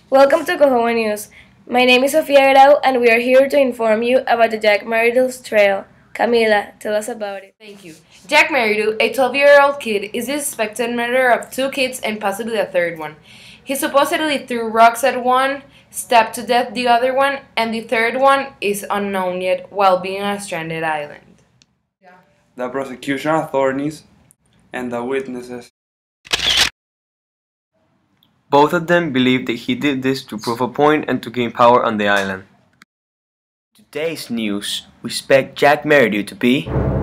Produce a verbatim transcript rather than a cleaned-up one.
Welcome to Cohoa News. My name is Sofia Grau and we are here to inform you about the Jack Merridew's trail. Camila, tell us about it. Thank you. Jack Merridew, a twelve-year-old kid, is the suspected murderer of two kids and possibly a third one. He supposedly threw rocks at one, stabbed to death the other one, and the third one is unknown yet while being on a stranded island. The prosecution attorneys and the witnesses. Both of them believe that he did this to prove a point and to gain power on the island. Today's news, we expect Jack Merridew to be